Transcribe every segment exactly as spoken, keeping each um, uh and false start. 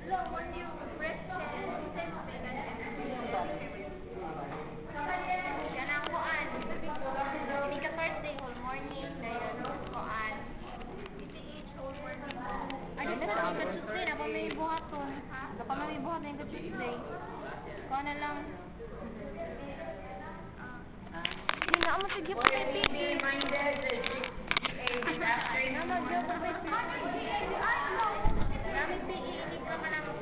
Tuesday, na pa may buhaton. Na pa may buhaton yung Tuesday. Kuha na lang. Hindi na ako sige po kay Piggy. Ano, joke ko kay Piggy. Dami Piggy, hindi ka man lang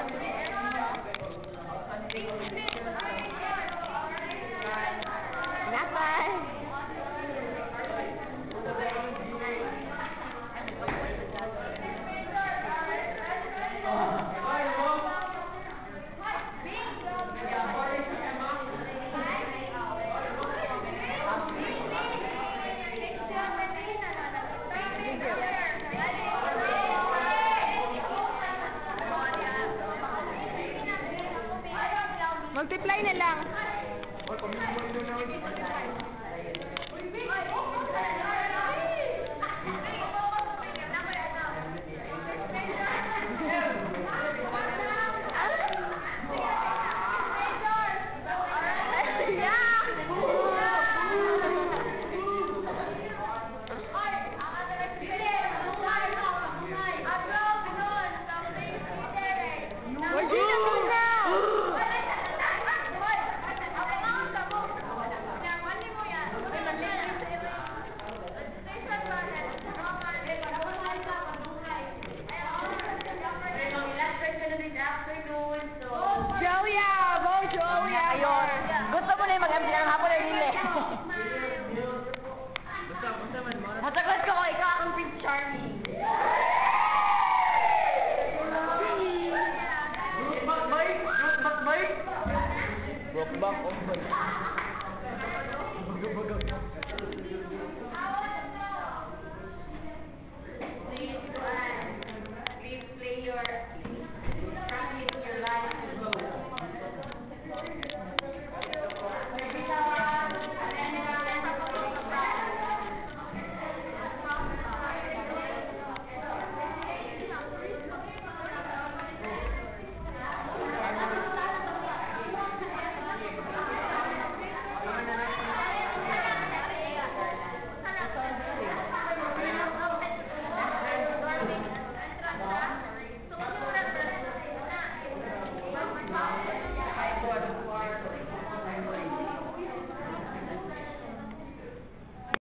Napay! Multiply na lang.